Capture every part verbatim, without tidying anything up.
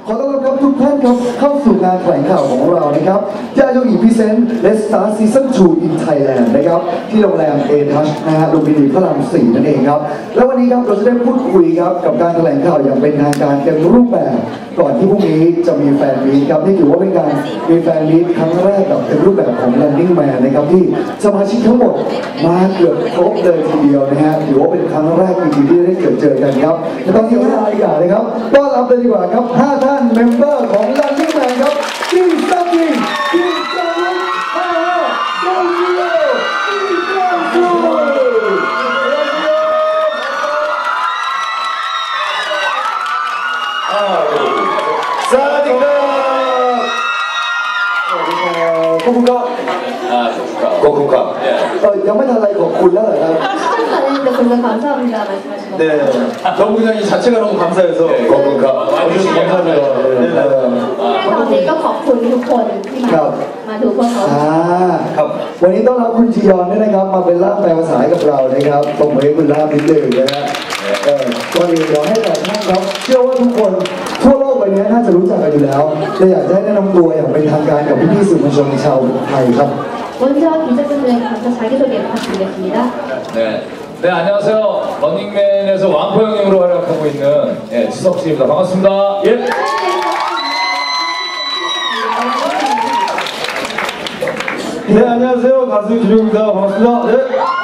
ขอต้อนรับครับทุกท่านครับเข้าสู่งานแถลงข่าวของเรานะครับยาโยอิพรีเซนต์ Let's Start Season ทู in Thailand นะครับที่โรงแรม A Touch นะฮะลุมพินีพระรามสี่นั่นเองครับแล้ววันนี้ครับเราจะได้พูดคุยครับกับการแถลงข่าวอย่างเป็นทางการเต็มรูปแบบก่อนที่พรุ่งนี้จะมีแฟนมีตครับนี่ถือว่าเป็นการมีแฟนมีตครั้งแรกกับเต็มรูปแบบของ Running Man นะครับที่สมาชิกทั้งหมดมาเกือบครบเลยทีเดียวนะฮะถือว่าเป็นครั้งแรกจริงๆที่ได้เจอเจอกันครับและตอนนี้ไม่รายการเลยครับต้อนรับเลยดีกว่าครับห้าท่านเมมเบอร์ของ Running Man ครับจิมซัมมิงจิมซัมมิงฮ่าฮ่าโดจิโอจิมซัมมิงสวัสดีครับสวัสดีครับขอบคุณครับขอบคุณครับเออยังไม่ทันอะไรขอบคุณแล้วเหรอครับ네, 정부장이 자체가 너무 감사해서 고맙습니다. 와주셔서 감사합니다. ตอนนี้ก็ขอบคุณทุกคนที่มามาดูพวกเราครับวันนี้ต้อนรับคุณจียอนด้วยนะครับมาเป็นล่ามแปลภาษาให้กับเรานะครับตรงนี้คุณล่ามนิดหนึ่งนะฮะเออก่อนอื่นเดี๋ยวให้แต่ท่านครับเชื่อว่าทุกคนทั่วโลกใบนี้น่าจะรู้จักกันอยู่แล้วแต่อยากจะให้แนะนำตัวอย่างเป็นทางการกับพี่ๆสื่อมวลชนชาวไทยครับ 먼저 기자분들에게 먼저 자기소개 부탁드리겠습니다. 네, 네 안녕하세요. 런닝맨에서 왕포 형님으로 활약하고 있는 예, 지석 씨입니다. 반갑습니다. 예. 네 안녕하세요. 가수 기룡입니다. 반갑습니다. 네.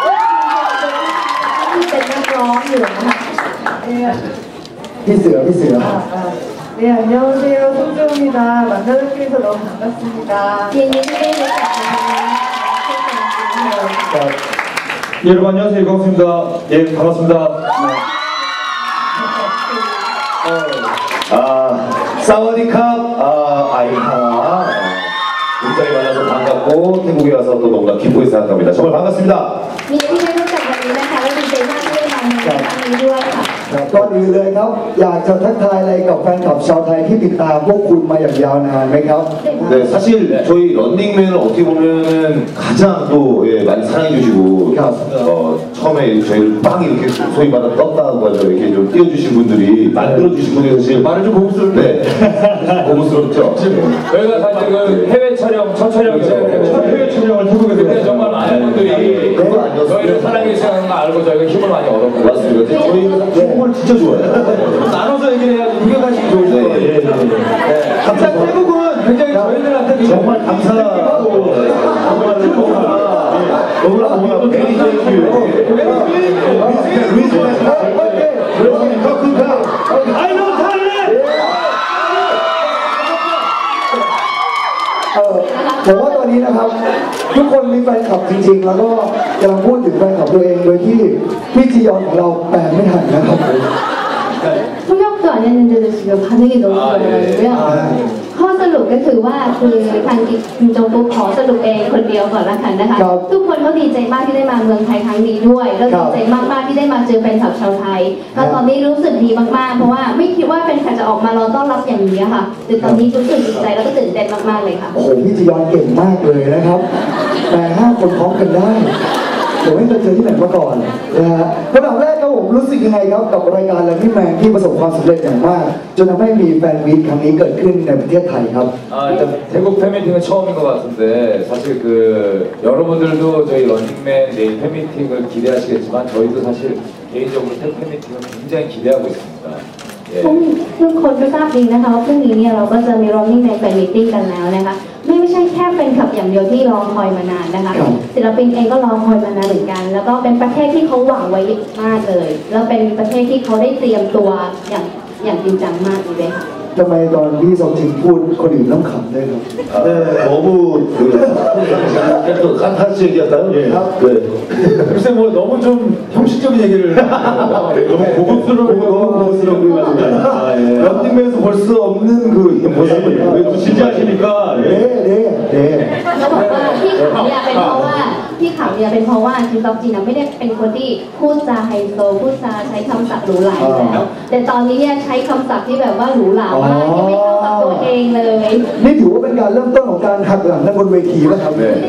피스요, 피스요. 네, 안녕하세요. 송지호입니다. 만나뵙게 해서 너무 반갑습니다. 예, 여러분 안녕하세요. 이광수입니다. 예, 반갑습니다. 아, 사와디캅, 아, 아이하. 굉장히 만나서 반갑고 태국에 와서 또 너무나 기쁘게 생각합니다. 정말 반갑습니다. ก่อนอื่นเลยครับอยากจะทักทายอะไรกับแฟนคลับชาวไทยที่ติดตามพวกคุณมาอย่างยาวนานไหมครับ 네, 사실 저희 런닝맨을 어떻게 보면은 가장 또 예, 많이 사랑해주시고 어, 처음에 저희를 빵 이렇게 소위 말하 떴다고 하죠. 이렇게 좀 띄워주신 분들이 만들어주신 분이 사실 말을 좀 고급스럽게 네, 고급스럽죠. 저희가 사실 그 해외 촬영 첫 촬영이었어요. 첫 해외 촬영을 태국에 그때 정말 많은 분들이 저희를 사랑해 주시는 거 알고 저희가 힘을 많이 얻었고 맞습니다. 저희가 태국을 진짜 좋아해요. 나눠서 얘기를 해야지 우겨가시기 좋을 거예요. 네, 네, 네. 감사 태국은 굉장히 저희들한테 정말 감사하고 정말 너무나 너무나 너무나 베리 땡큐. I love Thailand. ผมว่าตอนนี้นะครับทุกคนมีแฟนคลับจริงๆแล้วก็กำลังพูดถึงแฟนคลับตัวเองโดยที่พี่จียอนของเราแปลไม่ทันนะครับ 통역도 안 했는데도 지금 반응이 너무 좋아가지고요.ข้อสรุปก็คือว่าคือทางคิมจงกุ๊กขอสรุปเองคนเดียวก่อนละกันนะคะทุกคนก็ดีใจมากที่ได้มาเมืองไทยครั้งนี้ด้วยแล้วดีใจมากๆที่ได้มาเจอแฟนคลับชาวไทยแล้วตอนนี้รู้สึกดีมากๆเพราะว่าไม่คิดว่าแฟนคลับจะออกมารอต้อนรับอย่างนี้ค่ะแต่ตอนนี้รู้สึกดีใจแล้วก็ตื่นเต้นมากๆเลยค่ะโอ้โหพี่จียอนเก่งมากเลยนะครับแต่ห้าคนพร้อมกันได้ผมไม่เคยเจอที่ไหนมาก่อนนะฮะคำถามแรกครับผมรู้สึกยังไงครับกับรายการ Running Manที่ประสบความสำเร็จอย่างมากจนทำให้มีแฟนมีตครั้งนี้เกิดขึ้นในประเทศไทยครับ 아, 일단 태국 팬미팅은 처음인 것 같은데 사실 그 여러분들도 저희 런닝맨 내일 팬미팅을 기대하시겠지만 저희도 사실 개인적으로 태국 팬미팅을 굉장히 기대하고 있습니다. ทุกคนก็ทราบดีนะคะว่าพรุ่งนี้เนี่ยเราก็จะมี Running Man Fan Meeting กันแล้วนะคะไม่ไม่ใช่แค่แฟนคลับอย่างเดียวที่รอคอยมานานนะคะศิลปินเองก็รอคอยมานานเหมือนกันแล้วก็เป็นประเทศที่เขาหวังไว้มากเลยแล้วเป็นประเทศที่เขาได้เตรียมตัวอย่างอย่างจริงจังมากเลยค่ะทำไมตอนพี่สมจิงพูดคนอื่นต้องขำด้วยครับ 네, 너무 그 판타지 얘기였나요? 예. 네. 글쎄 뭐 너무 좀 형식적인 얘기를 너무 고급스러운 너무 고급스러운 거 같아요. 런닝맨에서 볼 수 없는 그 모습을 왜 진지하시니까. 네, 네, 네. เขาบอกว่าที่ขำเนี่ยเป็นเพราะว่าที่ขำเนี่ยเป็นเพราะว่าคิมซอกจินไม่ได้เป็นคนที่พูดจาไฮโซพูดจาใช้คำศัพท์หรูหราแล้วแต่ตอนนี้เนี่ยใช้คำศัพท์ที่แบบว่าหรูหรามากที่ไม่เข้ากับตัวเองเลยนี่ถือว่าเป็นการเริ่มต้นของการหักหลังกันบนเวทีป่ะครับเนี่ย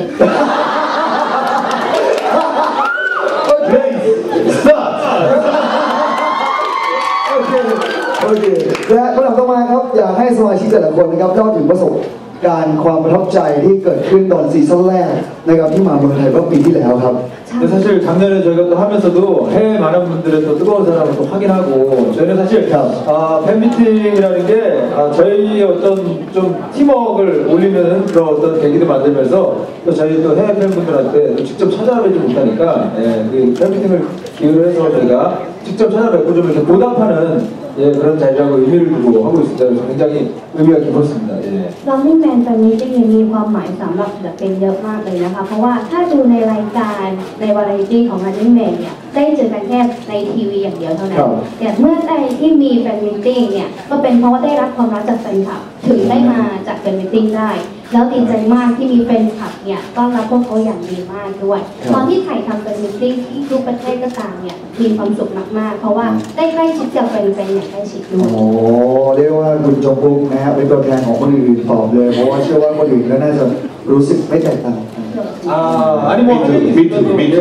โอเคและคำถามต่อมาครับอยากให้ให้สมาชิกแต่ละคนนะครับเล่าถึงประสบการณ์ความประทับใจที่เกิดขึ้นตอนซีซั่นแรกนะครับที่มาเมืองไทยเมื่อปีที่แล้วครับ 근데 사실 작년에 저희가 또 하면서도 해외 많은 분들의 또 뜨거운 사랑을 또 확인하고 저희는 사실 아, 팬미팅이라는 게 아, 저희 어떤 좀 팀워크를 올리는 그런 어떤 계기를 만들면서 또 저희 또 해외 팬분들한테 또 직접 찾아뵙지 못하니까 예, 그 팬미팅을 기회로 해서 저희가 직접 찾아뵙고 좀 이렇게 보답하는 예, 그런 자리라고 의미를 두고 하고 있습니다. 그래서 굉장히 의미가 깊었습니다. 예. Running Man แฟนมิตติ้งมีความหมายสำหรับศิลปินเยอะมากเลยนะคะเพราะว่าถ้าดูในรายการในวาไรตี้ของ Running Man เนี่ยได้เจอกันแค่ในทีวีอย่างเดียวเท่านั้นแต่เมื่อใดที่มีแฟนมิตติ้งเนี่ยก็เป็นเพราะว่าได้รับความรักจากแฟนคลับถึงได้มาจากแฟนมิตติ้งได้แล้วดีใจมากที่มีแฟนคลับเนี่ยต้อนรับพวกเขาอย่างดีมากด้วยตอนที่ถ่ายทำแฟนมิตติ้งที่ทุกประเทศก็ตามเนี่ยมีความสุขมากๆเพราะว่าได้ใกล้ชิดกับแฟนๆอย่างใกล้ชิดด้วยโอ้เรียกว่าคุณจงบุกนะฮะเป็นตัวแทนของคนอื่นตอบเลยเพราะว่าเชื่อว่าคนอื่นก็น่าจะรู้สึกไม่แตกต่าง 아, 아니 뭐 미트, 미트, 미트.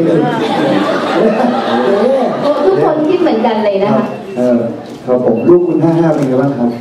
ทุกคนคิดเหมือนกันเลยนะคะเออครับผมลูกคุณห้าห้าเป็นไงบ้างครับ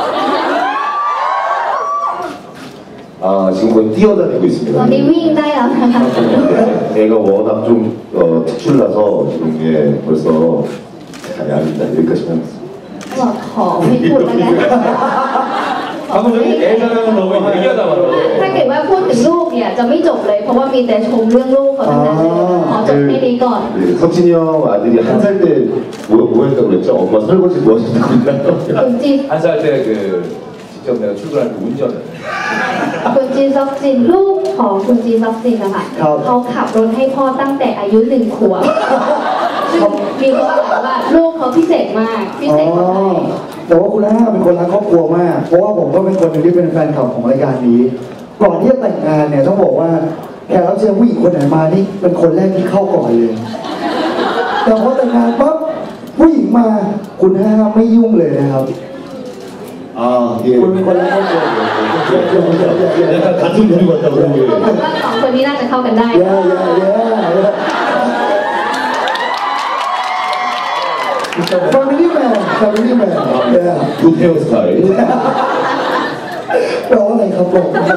아, 지금 거의 뛰어다니고 있습니다. ตอนนี้วิ่งได้แล้วนะคะ 애가 워낙 좀 어, 특출나서 지금 예, 벌써 아니 아닙니다. 여기까지만 하겠습니다. บอกขอไม่พูดแล้วกัน 방금 전에 애 자랑은 너무 얘기하다 말아. ถ้าเกิดว่าพูดถึงลูกเนี่ยจะไม่จบเลยเพราะว่ามีแต่ชมเรื่องลูกเขาทั้งนั้นเลยขอจบแค่นี้ก่อน 네, 석진이 형 아들이 한 살 때 뭐, 뭐 했다고 그랬죠? 엄마 설거지 뭐 하셨다고 그랬나요? คุณจี 한 살 때 그 직접 내가 출근할 때 운전을 คุณจีซอกซินลูกของคุณจีซอกซินนะคะเขาขับรถให้พ่อตั้งแต่อายุหนึ่งขวบซึ่งมีคนบอกว่าลูกเขาพิเศษมากพิอ๋เศอษกว่าใครแต่ว่าคุณห้าเป็นคนรักครอบครัวมาก เพราะว่าผมก็เป็นคนหนึ่งที่เป็นแฟนคลับของรายการนี้ ก่อนที่จะแต่งงานเนี่ยต้องบอกว่าแขกรับเชิญผู้หญิงคนไหนมานี่เป็นคนแรกที่เข้าก่อนเลย แต่พอแต่งงานปั๊บผู้หญิงมาคุณห้าไม่ยุ่งเลยนะครับ 아, 예. คุณเป็นคนแรกเข้าก่อน 약간 같은 부류 같다고 그러는데. ว่าสองคนนี้น่าจะเข้ากันได้เย้เย้เย้ Family man Family man เย้ 굿 헤어스타일. แปลว่าอะไรครับบอกหน่อย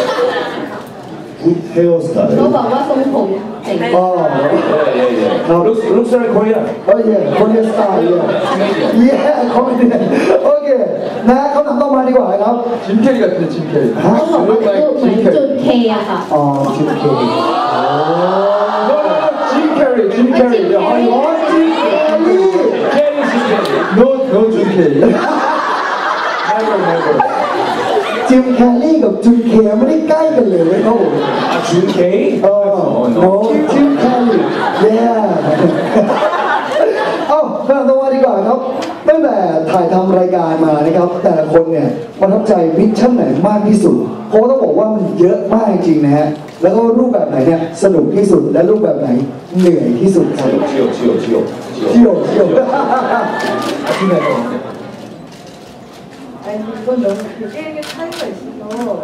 굿 헤어스타일. เขาบอกว่าทรงผมเจ๋งอ๋อ 예예예. 룩스 룩스 라이크 코리안. โอเคคนเดียสไตล์เย้เย้คอมเมดี้โอเคนะคำถามต่อมาดีกว่าครับ 짐 캐리 같은데 짐 캐리. ฮะเขาบอกว่าลูกเหมือนจุดเคอะค่ะอ๋อชิมเค 짐 캐리, 짐 캐리. 야, 아니, อ๋อจิมเคลลี่ 케리 시케리. 너, 너짐 캐리. 아이고, 아이고. จิมแคลลี่กับจุนเคไม่ได้ใกล้กันเลยเว้ยครับผม 아 준케이? เออโน้จิมแคลลี่เย้เอ้าคำถามต่อมาดีกว่าครับตั้งแต่ถ่ายทำรายการมานะครับแต่ละคนเนี่ยประทับใจมิชชั่นไหนมากที่สุดเพราะว่าต้องบอกว่ามันเยอะมากจริงนะฮะแล้วก็รูปแบบไหนเนี่ยสนุกที่สุดและรูปแบบไหนเหนื่อยที่สุดครับ 지옥 지옥 지옥 เที่ยวเที่ยว 아니 이건 너무 개개인의 차이가 있어서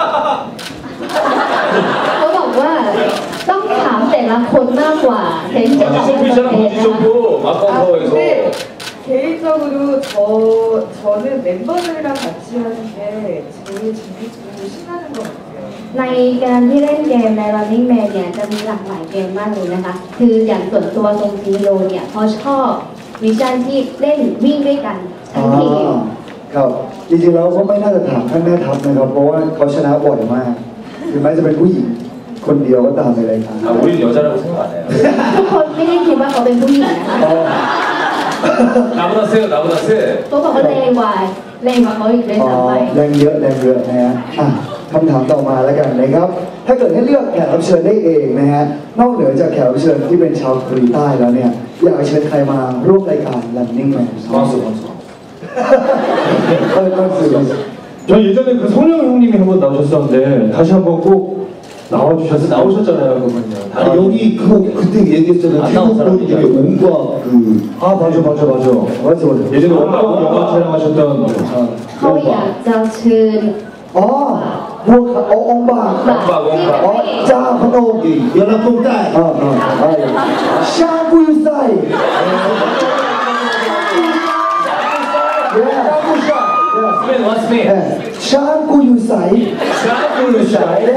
เขาบอกว่าต้องถามแต่ละคนมากกว่าเห็นจะ 아, 소피처럼 뭐지 좀고 아 아까워서 근데 개인적으로 저 저는 멤버들이랑 같이 하는 게 제일 재밌고 신나는 것 같아요. ในการที่เล่นเกมใน Running Man เนี่ยจะมีหลากหลายเกมมากเลยนะคะ คืออย่างส่วนตัวตรงซีโร่เนี่ยเขาชอบมิชชั่นที่เล่นวิ่งด้วยกันทั้งทีมครับจริงๆแล้วก็ไม่น่าจะถามท่านแม่ทัพนะครับเพราะว่าเขาชนะบ่อยมากถึงแม้จะเป็นผู้หญิงคนเดียวก็ตามในรายการ 아 우리는 여자라고 생각 안 해요. ทุกคนไม่ได้คิดว่าเขาเป็นผู้หญิงนะคะอ๋อ 나보다 세요 나보다 세. เขาบอกว่าแรงกว่าแรงกว่าเขาอีกด้วยอ๋อซ้ำไปแรงเยอะแรงเยอะนะฮะอ่ะคำถามต่อมาแล้วกันนะครับ ถ้าเกิดให้เลือกแขกรับเชิญได้เองนะฮะนอกเหนือจากแขกรับเชิญที่เป็นชาวเกาหลีใต้แล้วเนี่ยอยากเชิญใครมาร่วมรายการ Running Man 광수 광수. เออก็สื่อ 저 예전에 그 성령 형님이 한 번 나오셨었는데 다시 한번 꼭 나와주셔서 나오셨잖아요, 그분요. 아니 여기 그거 그때 얘기했잖아요. 안 나온 태국 사람이 중에 온과 그 아, 맞아, 맞아, 맞아. 맞아 맞아 예전에 원박 영화 촬영하셨던 아, เขาอยากจะเชิญอ๋อบัวขาวองค์บากแบบที่แบบอ๋อไม่จ้าพระองค์ 연락동 딸. อ่าอ่าอ่าชากุยไซเย้ 스페 what's me? เออช้างกูอยู่ใสช้างกูอยู่ใส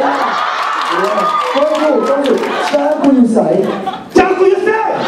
ต้องอยู่ต้องอยู่ช้างกูอยู่ใสจ้ากูจะเซ่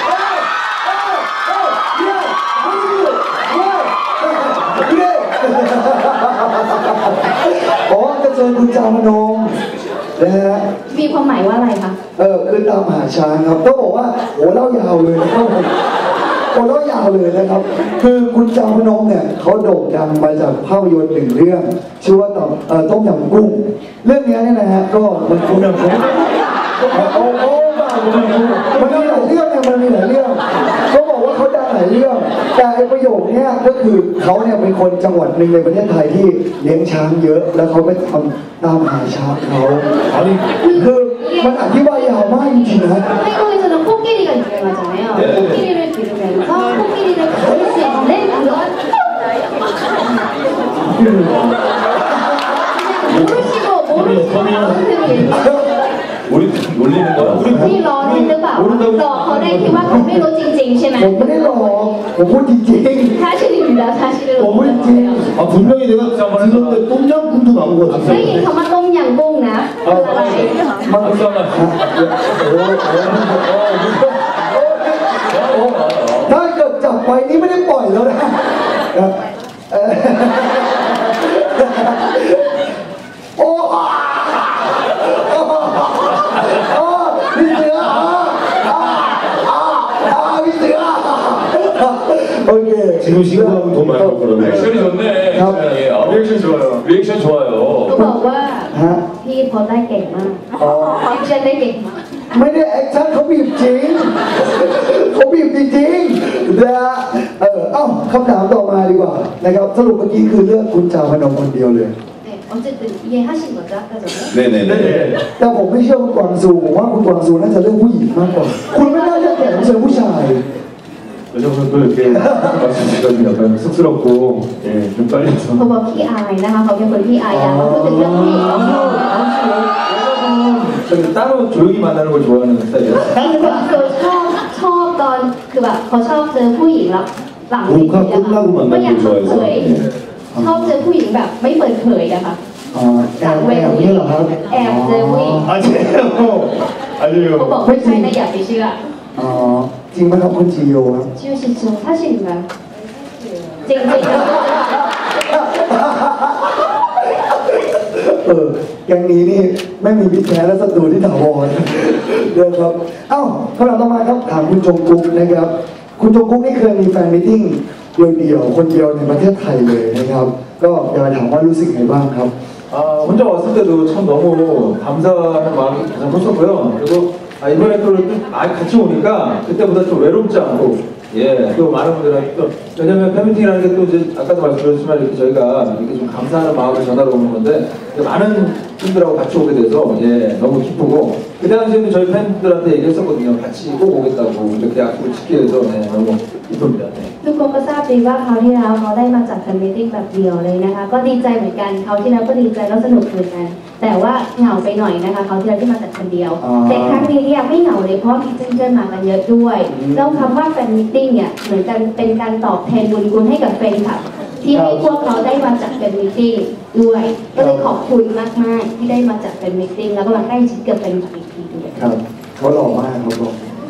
อ๋อจะเจอคุณจามนงนะฮะมีความหมายว่าอะไรคะเออคือตามหาช้างครับต้องบอกว่าโหเล่ายาวเลยนะครับโหเล่ายาวเลยนะครับ คือคุณจามนงเนี่ยเขาโด่งดังมาจากภาพยนตร์หนึ่งเรื่องชื่อว่าต้มเอ่อต้มยำกุ้งเรื่องนี้เนี่ยนะฮะก็มันคุณนะผมโอ้โหมันมีหลายเรื่องเนี่ยมันมีหลายเรื่องเขาบอกว่าเขาดังหลายเรื่องแต่ไอ้ประโยคเนี้ยก็คือเขาเนี่ยเป็นคนจังหวัดหนึ่งในประเทศไทยที่เลี้ยงช้างเยอะแล้วเขาไปทำตามหาช้างเขาคือมันอธิบายยาวมากจริงๆนะ 한국에서는 코끼리가 유명하잖아요. 코끼리를 기르면서 코끼리를 가릴 수 있는 그런 모르시고 모르시고 얘기해요. 우리 놀리는 거야. 우리 พี่ล้อเล่นหรือเปล่าหลอกเขาได้คิดว่าเขาไม่รู้จริงๆใช่ไหมผมไม่ได้หลอกผมพูดจริง 사실입니다. 사실을 모르세요. 아 분명히 내가 들었는데 똠양꿍도 나온 거 ได้ 같아. ยินคำว่าต้มยำกุ้งนะคืออะไร 잠깐만. ๆถ้าเกิดจับไปนี่ไม่ได้ปล่อยแล้วนะครับเออโอ้โอ้พี่เสืออ่าอ่าอ่าพี่เสือโอเค 지금 신고하면 돈 많이 벌 거라며. 리액션이 좋네. ครับ 리액션이. 아, 리액션 좋아요. 리액션 เขา 좋아요. บอกว่าฮะพี่โพสได้เก่งมากอ๋อพี่เชนได้เก่งมากไม่ได้แอคชั่นเขาบีบจริงเขาบีบจริงๆนะเออเอ้าคำถามต่อมาดีกว่านะครับสรุปเมื่อกี้คือเรื่องคุณจาพนมคนเดียวเลย 네, 어쨌든 이해하신 거죠 아까 전에? 네네네. แต่ผมไม่เชื่อคุณกวางซูผมว่าคุณกวางซูน่าจะเรื่องผู้หญิงมากกว่าคุณไม่น่าจะแข่งเชิงผู้ชาย 여자분도 이렇게 말씀주시니까 약간 쑥스럽고 예, 좀 떨려서 เขาบอกพี่อายนะคะเขาเป็นคนที่อายอยากมาพูดถึงเรื่องผู้หญิง 저는 따로 조용히 만나는 걸 좋아하는 스타일이에요. คือคนโซชอบชอบตอนคือแบบเขาชอบเจอผู้หญิงแล้วหลังที่เดียวไม่อยากเปิดเผยชอบเจอผู้หญิงแบบไม่เปิดเผยอะค่ะอ๋อแอบแอบนี่เหรอครับแอบเจอผู้หญิง 아니에요. เขาบอกไม่ใช่นะอย่าไปเชื่ออ๋อจริงไหมครับคุณจีโยครับชื่อชิชูถ้าชินไหมจริงจริงเออแกงนี้นี่ไม่มีมิตรแท้และศัตรูที่ถาวรเดี๋ยวครับเอ้าคำถามต่อมาครับถามคุณจงกุ๊กนะครับคุณจงกุ๊กนี่เคยมีแฟนมิทติ้งเดี่ยวๆคนเดียวในประเทศไทยเลยนะครับ ก็อยากจะถามว่ารู้สึกไงบ้างครับ 아, 혼자 왔을 때도 참 너무 감사하는 마음이 가장 컸었고요. 그리고 아, 이번에 또 이렇게 많이 같이 오니까 그때보다 좀 외롭지 않고 예, 또 많은 분들한테 또 왜냐면 팬미팅이라는 게 또 이제 아까도 말씀드렸지만 이렇게 저희가 이렇게 좀 감사하는 마음을 전하러 오는 건데 많은 분들하고 같이 오게 돼서 예, 너무 기쁘고 그때 당시에는 저희 팬들한테 얘기했었거든요. 같이 꼭 오겠다고 이렇게 약속을 지키게 돼서 네, 너무 기쁩니다. 네. ทุกคนก็ทราบดีว่าคราวที่แล้วเขาได้มาจัดแฟนมิทติ้งแบบเดียวเลยนะคะก็ดีใจเหมือนกันคราวที่แล้วก็ดีใจแล้วสนุกเหมือนกันแต่ว่าเหงาไปหน่อยนะคะคราวที่แล้วที่มาจัดคนเดียวแต่ครั้งนี้เนี่ยไม่เหงาเลยเพราะมีเพื่อนๆมากันเยอะด้วยแล้วคำว่าแฟนมิทติ้งเนี่ยเหมือนกันเป็นการตอบแทนบุญคุณให้กับแฟนคลับที่ให้พวกเขาได้มาจัดแฟนมิทติ้งด้วยก็เลยขอบคุณมากๆที่ได้มาจัดแฟนมิทติ้งแล้วก็มาใกล้ชิดกับแฟนคลับอีกทีด้วยครับเขาหล่อมากครับผม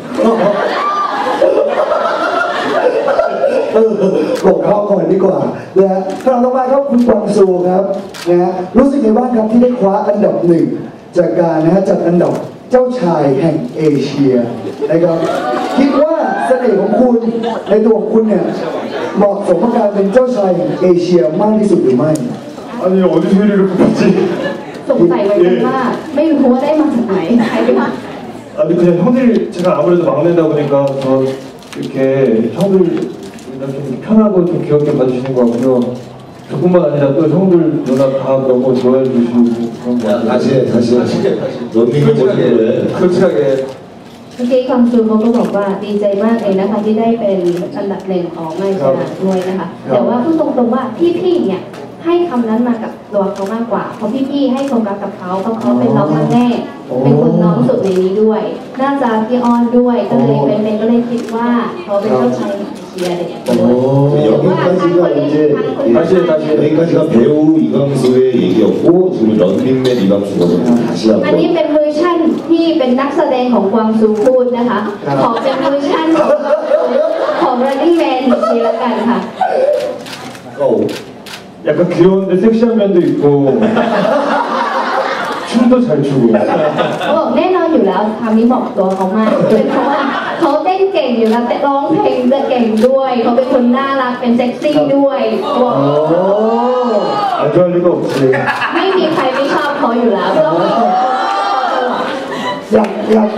เออหลบเข้าก่อนดีกว่านะฮะคำถามต่อไปครับคุณกวางซูครับนะฮะรู้สึกไงบ้างครับที่ได้คว้าอันดับหนึ่งจากการนะฮะจัดอันดับเจ้าชายแห่งเอเชียนะครับคิดว่าเสน่ห์ของคุณในตัวของคุณเนี่ยเหมาะสมกับการเป็นเจ้าชายแห่งเอเชียมากที่สุดหรือไม่ 아니 어디서 이렇게 봤지? สงสัยไว้กันว่าไม่รู้ว่าได้มาจากไหนใครเป็น 아니 그냥 형들 제가 아무래도 막내다 보니까 더 이렇게 형들 좀 편하고 좀 귀엽게 봐주시는 것 같고요. 저뿐만 아니라 또 형들 누나 다 너무 좋아해 주시고 그런 거 같아요. 다시 해, 다시 해. 런닝을 먼저 해. 솔직하게 เมื่อกี้คำซูเขาก็บอกว่าดีใจมากเลยนะคะที่ได้เป็นอันดับหนึ่งของมาเลเซียด้วยนะคะแต่ว่าพูดตรงๆว่าพี่ๆเนี่ยให้คำนั้นมากับตัวเขามากกว่าเพราะพี่ๆให้ความรักกับเขาเพราะเขาเป็นน้องแม่เป็นคนน้องสุดในนี้ด้วยน่าจะพี่อ้อนด้วยก็เลยเป็นๆก็เลยคิดว่าเขาเป็นเจ้าชายแห่งเอเชีชียร์อะไรอย่างเงี้ยด้วยหรือว่าทางคนนี้ทางคนนี้ 다시 다시 여기까지가 배우 이광수의 얘기였고 지금 런닝맨 이광수가 다시 อันนี้ 한번 เป็นเวอร์ชั่นที่เป็นนักแสดงของกวางซูพูดนะคะขอเป็นเวอร์ชั่นของของ Running Man อีกทีละกันค่ะ 어, 약간 귀여운데 섹시한 면도 있고 춤도 잘 추고 เขาบอกแน่นอนอยู่แล้วคำนี้บอกตัวเขามากเป็นเพราะว่าเขาเต้นเก่งอยู่แล้วแต่ร้องเพลงจะเก่งด้วยเขาเป็นคนน่ารักเป็นเซ็กซี่ด้วยบอก 안 좋아할 리가 없지 ไม่มีใครไม่ชอบเขาอยู่แล้วเพราะว่าอยากอยาก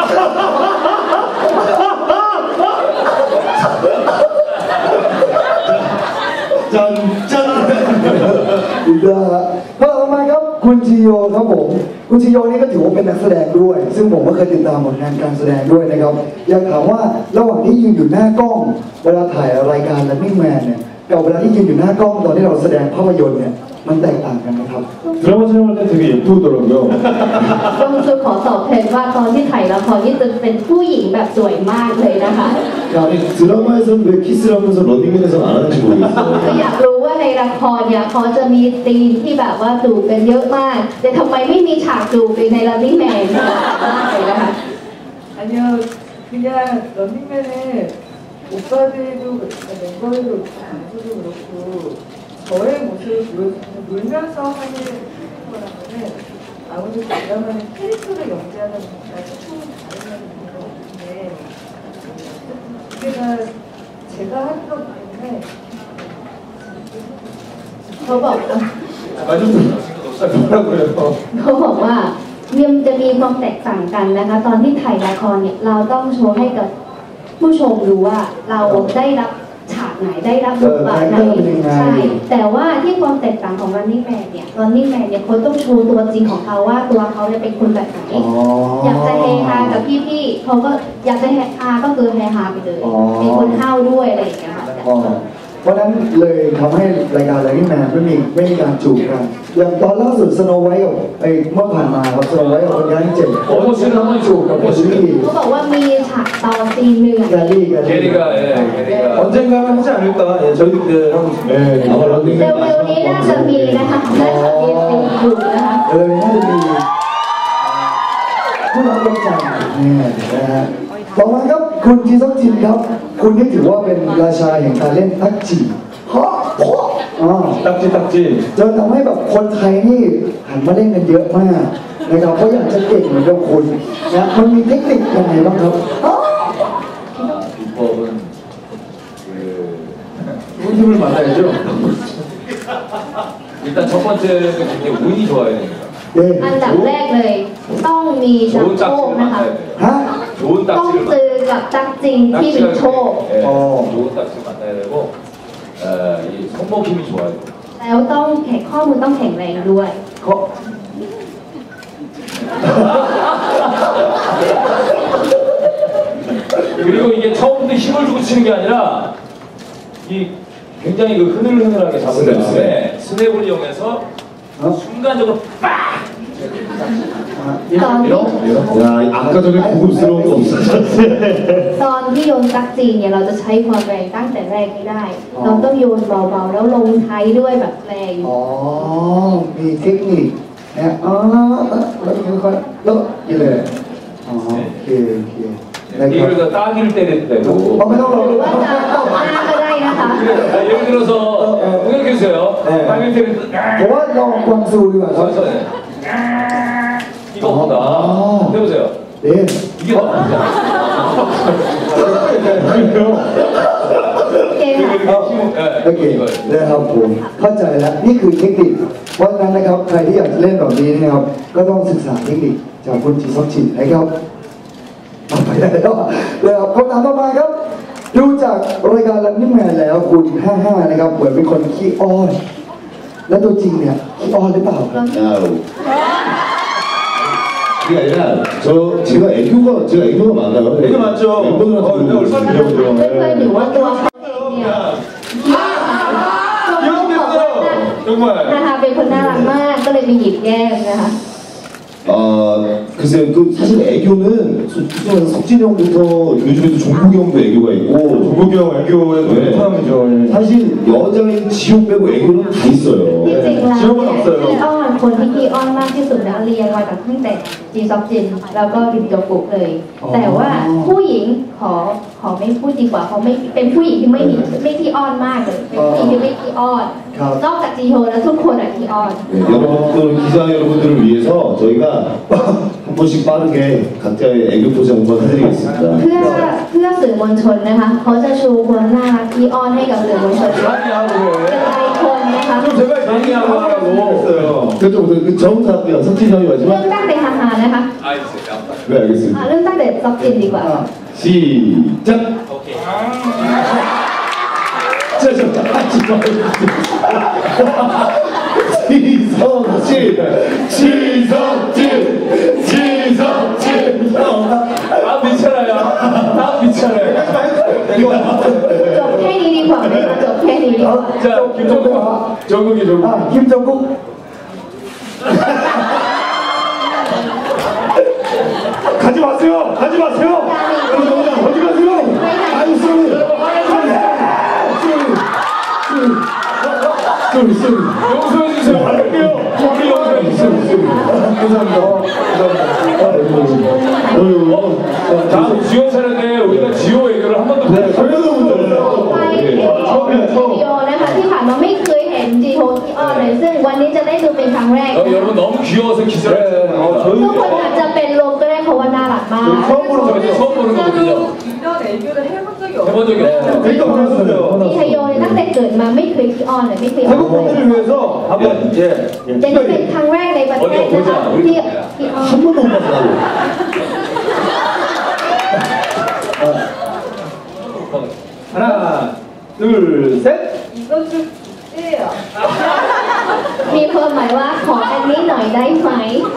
จันจันอีกแล้วฮะต่อมาครับคุณชิโยครับผมคุณชิโยนี่ก็ถือว่าเป็นนักแสดงด้วย ซึ่งผมก็เคยติดตามผลงานการแสดงด้วยนะครับอยากถามว่าระหว่างที่ยืนอยู่หน้ากล้องเวลาถ่ายรายการ Running Man เนี่ยกับเวลาที่ยืนอยู่หน้ากล้องตอนที่เราแสดงภาพยนตร์เนี่ยมันแตกต่างกันไหมครับ 드라마 촬영할 때 되게 예쁘더라고요 กวางซูขอตอบแทนว่าตอนที่ถ่ายละครนี่จะเป็นผู้หญิงแบบสวยมากเลยนะคะ 아니 드라마에서는 왜 키스를 하면서 런닝맨에서는 안 하는지 모르겠어요. ก็อยากรู้ว่าในละครเนี่ยเขาจะมีซีนที่แบบว่าจูบกันเยอะมาก แต่ทำไมไม่มีฉากจูบใน Running Man เลยนะคะ 아니요, 그냥 런닝맨은 오빠들도 그렇고 멤버들도 그렇고 안수도 그렇고 저의 모습을 보여주는 놀면서 하는 거라면은 아무래도 드라마는 캐릭터를 연기하다 보니까 조금 다른 면이 있는 것 같은데 그게가 제가 하는 거기 때문에 เขาบอกว่า 아주 뭐라 그래요 เขาบอกว่ามันจะมีความแตกต่างกันนะคะ ตอนที่ถ่ายละครเนี่ยเราต้องโชว์ให้กับผู้ชมรู้ว่าเราได้รับฉากไหนได้รับบทบาทไหนใช่แต่ว่าที่ความแตกต่างของ Running Man เนี่ย Running Man เนี่ยเขาต้องโชว์ตัวจริงของเขาว่าตัวเขาเนี่ยเป็นคนแบบไหนอยากจะเฮฮากับพี่ๆเขาก็อยากจะเฮฮาก็คือเฮฮาไปเลยเป็นคนห้าวด้วยอะไรอย่างเงี้ยค่ะเพราะนั้นเลยทำให้รายการ Running Man ไม่มีไม่มีการจูบกันอย่างตอนล่าสุดสโนไวท์กับไอ้เมื่อผ่านมาครับสโนไวท์กับคนย้ายเจ็บโอ้โหชื่อน้องไม่จูบกับคนที่เขาบอกว่ามีฉากตอนซีนหนึ่งแกลี่แกลี่ 게리가 예, 게리가 언젠가는 하지 않을까 예, 저희도 기대하고 있습니다 네, 아마 เร็ 런닝맨 วๆนี้น่าจะมีนะคะน่าจะมีซีนอยู่นะคะเออน่าจะมีผู้รับรางวัลเนี่ยนะฮะต่อมาครับคุณจีซอกจินครับ คุณนี่ถือว่าเป็นราชาแห่งการเล่นตักจีฮะอ๋อ 딱지 딱지 จนทำให้แบบคนไทยนี่หันมาเล่นกันเยอะมากนะครับเพราะอยากจะเก่งเหมือนกับคุณนะมันมีเทคนิคยังไงบ้างครับอ๋อ 비법은 그 좋은 팀을 만나야죠 일단 첫 번째는 굉장히 운이 좋아야 됩니다. เอ๊ะอันดับแรกเลยต้องมีชัก 좋은 โครก 딱지를 นะคะ 만나야 돼요. ฮะ 좋은 ต้อง 딱지를 เจอกับตักจริงที่มีโชค 예, 어. 좋은 딱지를 만나야 되고 어, 이 손목 힘이 좋아야 돼요. แล้วต้องแข็งข้อมือต้องแข็งแรงด้วยเขา 그리고 이게 처음부터 힘을 주고 치는 게 아니라 이 굉장히 그 흐늘흐늘하게 잡은 스냅, 다음에 스냅을 이용해서 어? 순간적으로 빡! ตอนที่ 야, 아까 전에 고급스러운 거 없어졌어요. ตอนที่โยนตักจีนเนี่ยเราจะใช้ความแรงตั้งแต่แรกไม่ได้ เราต้องโยนเบาๆแล้วลงท้ายด้วยแบบแรงอ๋อมีเทคนิคนะอ๋อแล้วค่อยๆแล้วนี่เลยอ๋อโอเคโอเคนะครับ 이걸 다 따기를 때릴 เอา 때고 ไม่ต้องรอหรือว่าจะตบหน้าก็ได้นะคะ 예를 들어서 생각해주세요. 네. 따기를 때릴 때 ผมว่าลองกวางซูดีกว่าครับ 천천히 이거보다 아. 해보세요. เอ๊ะ 이게 더 낫지 않아요? โอเคค่ะโอเคนะครับผมเข้าใจแล้วนี่คือเทคนิคเพราะฉะนั้นนะครับใครที่อยากจะเล่นแบบนี้นะครับก็ต้องศึกษาเทคนิคจากคุณจีซอกจินะครับเอาไปได้แล้วนะครับคำถามต่อมาครับดูจากรายการ Running Man แล้วคุณห้าห้านะครับเหมือนเป็นคนขี้อ้อนแล้วตัวจริงเนี่ยขี้อ้อนหรือเปล่า 야우. 그게 아니라 저 제가 애교가 제가 애교가 많아요. 애교 많죠? 멤버들한테 어, 근데 얼마나 이러거든요. เพื่อนๆหรือว่าตัวเขาเองเนี่ยเขาบอกว่า 정말 นะคะเป็นคนน่ารักมากก็เลยไปหยิบแก้มนะคะ 아 글쎄요, 그 사실 애교는 솔직히 말해서 석진이 형부터 요즘에도 종국이 형도 애교가 있고 종국이 형 애교의 네. 사람이죠. 사실 여자인 지호 빼고 애교는 다 있어요. ที่จริงแล้วเชื่อว่าเนี่ยเสิร์ฟที่อ้อนคนที่ขี้อ้อนมากที่สุดนะเรียงมาจากตั้งแต่จีซอกจินแล้วก็ริมโจกุเลย แต่ว่าผู้หญิงขอขอไม่พูดดีกว่าเขาไม่เป็นผู้หญิงที่ไม่มีไม่ขี้อ้อนมากเลยเป็นผู้หญิงที่ไม่ขี้อ้อนนอกจากจีโฮแล้วทุกคนอะขี้อ้อน 네, 여러분, 또 기자 여러분들을 위해서 저희가 한 번씩 빠르게 각자의 애교 포즈 한번 해드리겠습니다. เพื่อเพื่อสื่อมวลชนนะคะเขาจะชูความน่ารักขี้อ้อนให้กับสื่อมวลชนว่าเป็นหลายคนนะคะ 좀 제발 강의하고 하라고 했어요. 그렇죠. 그 저부터 할게요. 석진이 형이 เรื่อง 마지막. ตั้งแต่ฮาๆนะคะ 네, 알겠습니다. อ่าเรื่องตั้งแต่ซอกจินดีกว่า 시작! 자, 저, 하지 말고. 지석진! 지석진! 지석진! 아 미쳐라요. 아 미쳐라요. จบแค่นี้ดีกว่าไหมคะจบแค่นี้ดีกว่า 자 김정국 정국이 정국. อ่ะคิมจองกุ๊ก 가지 마세요. 가지 마세요. 어디 가세요? 아니, 쏘리! 쏘리, 쏘리. 용서해 주세요. 할게요. 우리 용서해 주세요. 감사합니다. 감사합니다. 다음 지호 차례인데 우리가 지호 애교를 한 번도 못 네, 했어요. 설명도 ไป 못했어요. วิดีโอนะคะที่ผ่านมาไม่เคยเห็นจีโฮที่อ้อนเลยซึ่งวันนี้จะได้ดูเป็นครั้งแรก 어, 여러분 너무 귀여워서 기절했어요. 어, ทุก 저희 คนอาจจะเป็นลมก็ได้เพราะว่าน่ารักมาก 처음 보는 저희 처음 보는 거거든요. 이런 애교를 해본 적이 해본 적이 없어요. 그러니까 มี 그랬어요. ไฮโยเนี่ยตั้งแต่เกิดมาไม่เคยที่อ้อนเลยไม่เคยอ้อน 태국 เลย 분들을 위해서 한번 예, 예, จะนี่เป็นครั้งแรกในประเทศนะคะที่ที่อ้อน 한 번도 못 봤어, 나도. 하나, 둘, 셋. 이것 좀 쎄요. มีความหมายว่าขออันนี้หน่อยได้ไหม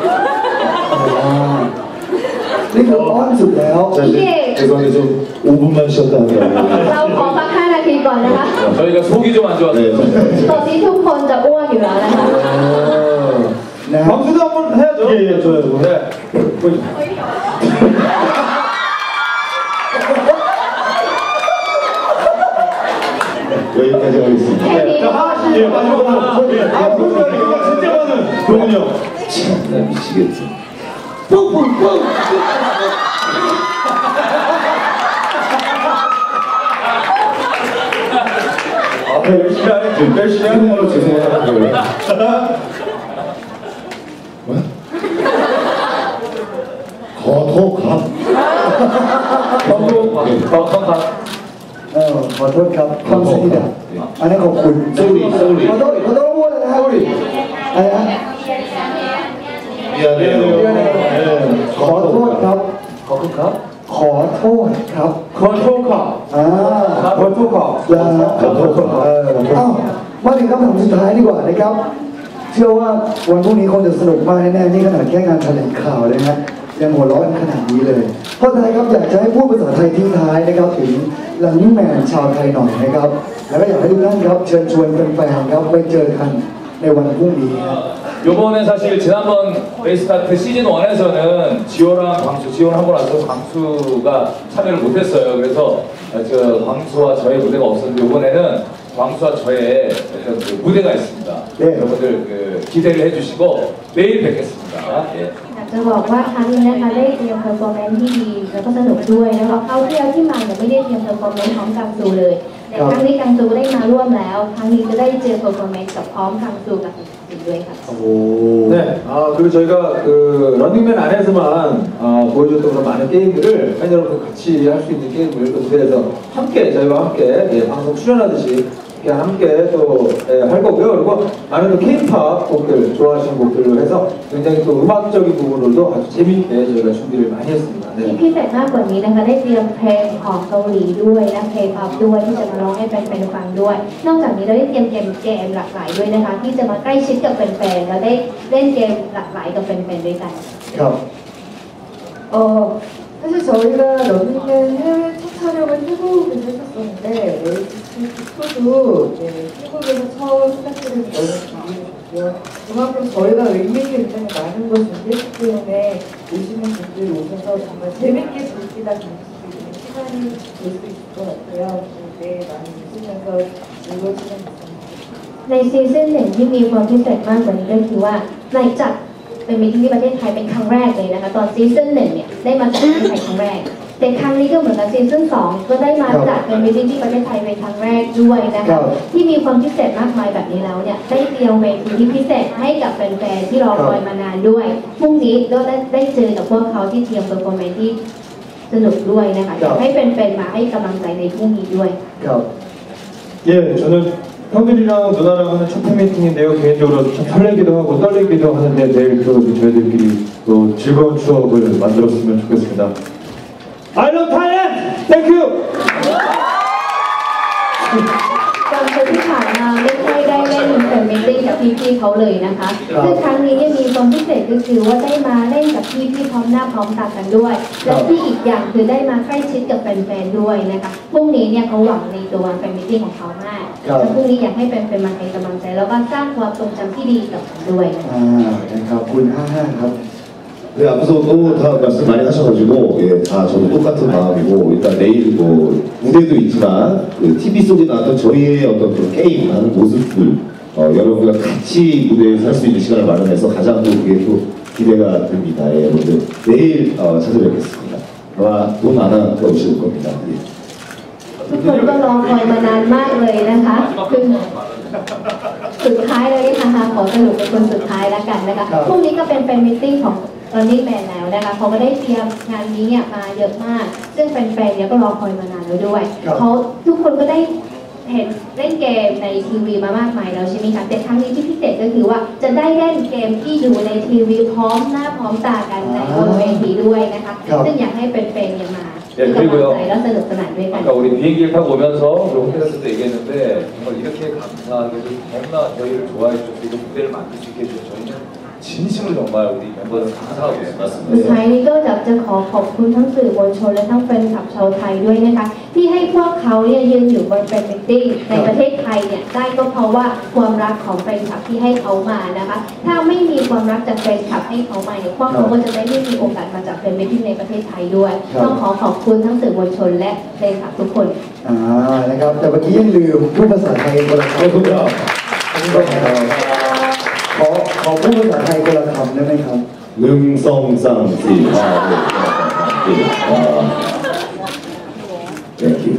นี่คืออ้อนสุดแล้ว 자, 이제 죄송한데 좀 오 분만 쉬었다 하면. เราขอสักห้านาทีก่อนนะคะ 저희가 속이 좀 안 좋아서. 네, ตอนนี้ทุกคนจะอ้วนอยู่แล้วนะคะนะ 광수도 한번 해야죠. 예, 예, 좋아요. 네. 여기까지 하겠습니다. แค่นี้ 자, 하나씩 예, 마지막으로. 예, 아, 그러면 이거 진짜 많은 그군요. 나 미치겠지. 아, 열심히 하네. 열심히 하는 정말로 죄송합니다. 거토갑. 방금 방금 เออขอโทษครับคำสนิทอ่ะอันนั้นขอบคุณ 쏘리, 쏘리. ขอโทษขอโทษพูดเลยนะฮะอะไรนะ 미안해요. ขอโทษครับ 거북카? ขอโทษครับ 거토카. อ่า 거토카. แล้วขอโทษครับเอออ้าวมาถึงคำถามสุดท้ายดีกว่านะครับ เชื่อว่าวันพรุ่งนี้คงจะสนุกมากแน่ๆนี่ขนาดแค่งานแถลงข่าวเลยนะยังหัวเราะกันขนาดนี้เลยเพราะฉะนั้นครับอยากจะให้พูดภาษาไทยทิ้งท้ายนะครับถึงลังนี่แมนชาวไทยหน่อยนะครับ แล้วก็อยากให้ทุกท่านครับเชิญชวนแฟนๆครับไปเจอกันในวันพรุ่งนี้ครับ 요번에 사실 지난번 베이스타트 시즌 원에서는 지호랑 광수, 지호는 한 번 와서 광수가 참여를 못했어요. 그래서 저 광수와 저의 무대가 없었는데 이번에는 광수와 저의 어떤 그 무대가 있습니다. 네. 여러분들 그 기대를 해주시고 내일 뵙겠습니다. 예. อยากจะบอกว่าครั้งนี้นะคะได้เตรียมเพอร์ฟอร์แมนซ์ที่ดีแล้วก็สนุกด้วยนะคะเขาเที่ยวที่มาเนี่ยไม่ได้เตรียมเพอร์ฟอร์แมนซ์พร้อมกังซูเลยแต่ครั้งนี้กังซูได้มาร่วมแล้ว ครั้งนี้จะได้เจอเพอร์ฟอร์แมนซ์กับพร้อมกังซูกับสิงด้วยค่ะ 네, 아, 그리고 저희가 그 런닝맨 안에서만 아, 보여줬던 그런 많은 게임들을 팬 여러분 같이 할 수 있는 게임을 또 무대에서 함께 저희와 함께 예, 방송 출연하듯이 이렇게 함께 또 할 거고요. 그리고 많은 K-팝 곡들 좋아하시는 곡들로 해서 굉장히 또 음악적인 부분으로도 아주 재미있게 저희가 준비를 많이 했습니다. ที่ 네. พิเศษมากกว่านี้นะคะได้เตรียมเพลงของเกาหลีด้วยนะเพลงออฟด้วยที่จะมาร้องให้แฟนๆฟังด้วย นอกจากนี้เราได้เตรียมเกมเกมหลากหลายด้วยนะคะที่จะมาใกล้ชิดกับแฟนๆแล้วได้เล่นเกมหลากหลายกับแฟนๆด้วยกันครับ 어, 사실 저희가 런닝맨 해외 첫 촬영을 태국에서 했었었는데 에이티스도 네, 태국에서 처음 시작되는 너무 기분이 있고요. 그만큼 저희가 의미 있게 굉장히 많은 걸 준비했기 때문에 오시는 분들이 오셔서 정말 재밌게 즐기다 가실 수 있는 시간이 될 수 있을 것 같아요. 네, 많이 오시면서 즐거우시면 좋겠습니다. ในซีซั่นหนึ่งที่มีความพิเศษมากกว่านี้ก็คือว่าในจัดเป็นมิตติ้งที่ประเทศไทยเป็นครั้งแรกเลยนะคะตอนซีซั่นหนึ่งเนี่ยได้มาจัดที่ไทยครั้งแรกแต่ครั้งนี้ก็เหมือนกับซีซั่นสองก็ได้มาจัดเป็นมิตติ้งที่ประเทศไทยเป็นครั้งแรกด้วยนะคะที่มีความพิเศษมากมายแบบนี้แล้วเนี่ยได้เตรียมเวทีที่พิเศษให้กับแฟนๆที่รอคอยมานานด้วยพรุ่งนี้ก็ได้ได้เจอกับพวกเขาที่เตรียมเปอร์ฟอร์แมนซ์ที่สนุกด้วยนะคะอยากให้แฟนๆมาให้กำลังใจในพรุ่งนี้ด้วย 예, 저는 형들이랑 누나랑 하는 첫 팬미팅인데요. 개인적으로 참 설레기도 하고 떨리기도 하는데 내일 또 저희들끼리 또 즐거운 추억을 만들었으면 좋겠습니다. I love Thailand! Thank you! การเชิญที่ผ่านมาไม่ค่อยได้เล่นแฟนมิตติ้งกับพี่ๆเขาเลยนะคะซึ่งครั้งนี้เนี่ยมีความพิเศษก็คือว่าได้มาเล่นกับพี่ๆพร้อมหน้าพร้อมตากันด้วยและที่อีกอย่างคือได้มาใกล้ชิดกับแฟนๆด้วยนะคะพรุ่งนี้เนี่ยเขาหวังในตัวแฟนมิตติ้งของเขามากและพรุ่งนี้อยากให้แฟนๆมาให้กำลังใจแล้วก็สร้างความทรงจำที่ดีกับเขาด้วยนะคะนะครับคุณห้าห้าครับ 네, 앞서도 다 말씀 많이 하셔가지고, 예, 다 저도 똑같은 마음이고, 일단 내일 뭐, 무대도 있지만, 그 티비 속에 나왔던 저희의 어떤 그 게임하는 모습들, 어, 여러분과 같이 무대에서 할 수 있는 시간을 마련해서 가장 또 그게 또 기대가 됩니다. 예, 여러분들. 내일, 어, 찾아뵙겠습니다. 아마 돈 안 하고 오실 겁니다. 예. ทุกคนก็รอคอยมานานมากเลยนะคะคือสุดท้ายเลยนะคะขอสรุปเป็นคนสุดท้ายแล้วกันนะคะพรุ่งนี้ก็เป็นแฟนมิตติ้งของRunning Man แล้วนะคะเขาก็ได้เตรียมงานนี้เนี่ยมาเยอะมากซึ่งแฟนๆเนี่ยก็รอคอยมานานแล้วด้วยเขาทุกคนก็ได้เห็นเล่นเกมในทีวีมามากมายแล้วใช่ไหมคะแต่ครั้งนี้ที่พิเศษก็คือว่าจะได้เล่นเกมที่อยู่ในทีวีพร้อมหน้าพร้อมตากันในบนเวทีด้วยนะคะซึ่งอยากให้แฟนๆเนี่ยมามีกำลังใจและสนุกสนานด้วยกัน 아까 우리 비행기를 타고 오면서 우리 호텔에서도 얘기했는데 정말 이렇게 감사하게도 너무나 저희를 좋아해 주셔서 이런 무대를 만들 수 있게 해주셔서 저희는 진심으로 정말 우리 멤버들 감사하고 있습니다. สุดท้ายนี้ก็อยากจะขอขอบคุณทั้งสื่อมวลชนและทั้งแฟนคลับชาวไทยด้วยนะคะที่ให้พวกเขาเนี่ยยืนอยู่บนแฟนมิตติ้งในประเทศไทยเนี่ยได้ก็เพราะว่าความรักของแฟนคลับที่ให้เขามานะคะถ้าไม่มีความรักจากแฟนคลับให้เขามาเนี่ยพวกเขาก็จะได้ไม่มีโอกาสมาจากแฟนมิตติ้งในประเทศไทยด้วยต้องขอขอบคุณทั้งสื่อมวลชนและแฟนคลับทุกคนอ่านะครับแต่เมื่อกี้ยังลืมพูดภาษาไทยคนละคำขอขอพูดภาษาไทยคนละคำได้ไหมครับ 능성쌍씨. 아, 네. 네. 아, thank you.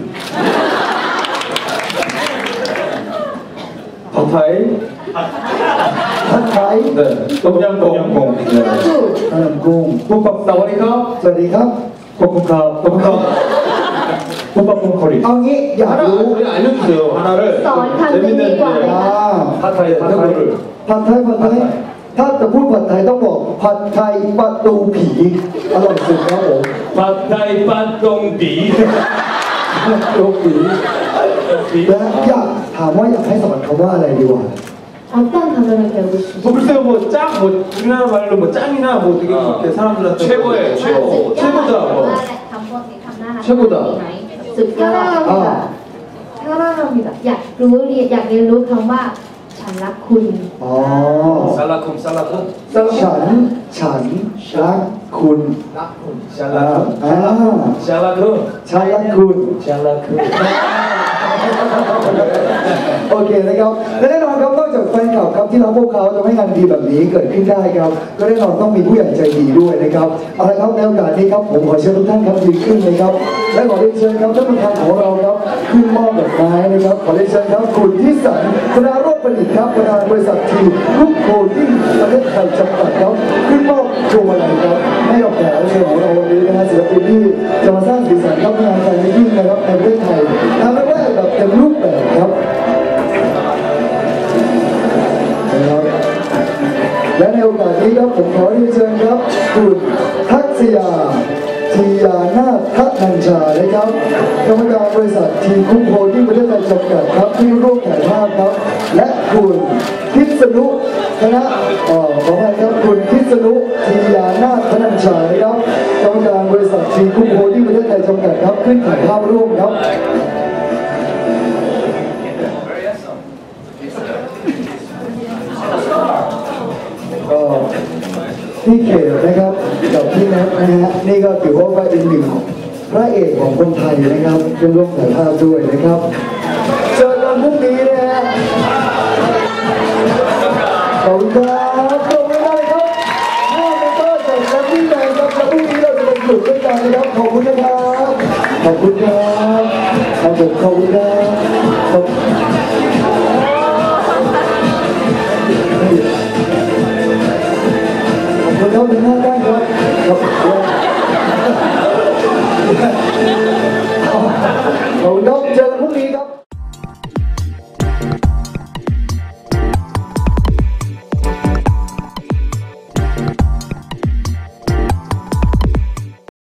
팟타이? 팟타이? 네. 똠양꿍. 똠양꿍. 네. ขนมกุ้ง 볶밥 사와리카? สวัสดีครับ 볶음밥. 볶음밥. 볶밥 콩커리. เอางี้อยาก 하나 รู้ 우리 알려주세요. 하나를. 썰 재밌는 탕수육이 게. อ่า 팟타이, 팟타이를. ผัดไทยผัดไทยถ้าจะพูดผัดไทยต้องบอกผัดไทยประตูผีอร่อยสุดครับผม 팟타이 빤똥비 ประตูผีและอยากถามว่าอยากให้สอนคำว่าอะไรดีกว่า 어떤 단어를 배우고 싶으세요? 뭐 글쎄요, 뭐 짱, 뭐 우리나라 말로 뭐 짱이나 뭐 되게 아, 그렇게 사람들한테 최고예요, 뭐, 최고. 최고다. 뭐. 최고다. 습격 아. 사랑합니다. อยากรู้เรียนอยากเรียนรู้คำว่าฉันรักคุณอ๋อ 살라쿰 살라쿰 ฉันฉันรักคุณ 락쿰 อ่า 샬라쿰 ฉันรักคุณ 샬라쿰 โอเคนะครับและแน่นอนครับนอกจากแฟนคลับครับที่รักพวกเขาจะให้งานดีแบบนี้เกิดขึ้นได้ครับก็แน่นอนต้องมีผู้ใหญ่ใจดีด้วยนะครับเอาละครับในโอกาสนี้ครับผมขอเชิญทุกท่านครับยืนขึ้นเลยครับและขอเรียนเชิญครับท่านประธานของเราครับขึ้นมอบดอกไม้นะครับขอเรียนเชิญครับคุณทิสันธนาโรจน์ประดิษฐ์ครับประธานบริษัททีลูกโคดิ้งประเทศไทยจำกัดครับขึ้นมอบโชว์อะไรครับให้กับแขกรับเชิญของเราวันนี้นะฮะศิลปินที่จะมาสร้างสีสันครับงานแฟนมิตติ้งนะครับในประเทศไทยทำได้แบบเต็มรูปแบบครับและในโอกาสนี้ครับผมขอเรียนเชิญครับคุณทักษยาทียานาถนัญชานะครับกรรมการบริษัททีคุ้มโฮดิ้งประเทศไทยจำกัดครับที่ร่วมถ่ายภาพครับและคุณพิษณุคณะเอ่อขออภัยครับคุณพิษณุทียานาถนัญชานะครับกรรมการบริษัททีคุ้มโฮดิ้งประเทศไทยจำกัดครับขึ้นถ่ายภาพร่วมครับ Very handsome พี่เขตนะครับกับพี่แนทนะฮะนี่ก็ถือว่าเป็นหนึ่งพระเอกของคนไทยนะครับเป็นร่วมถ่ายภาพด้วยนะครับเจอกันพรุ่งนี้นะฮะขอบคุณครับขอบคุณมากครับห้าเมตรจากแซมมี่แมนครับแล้วพรุ่งนี้เราจะไปสนุกด้วยกันนะครับขอบคุณนะครับขอบคุณครับขอบคุณขอบคุณครับขอบคุณครับถึงห้าได้ครับขอบคุณครับ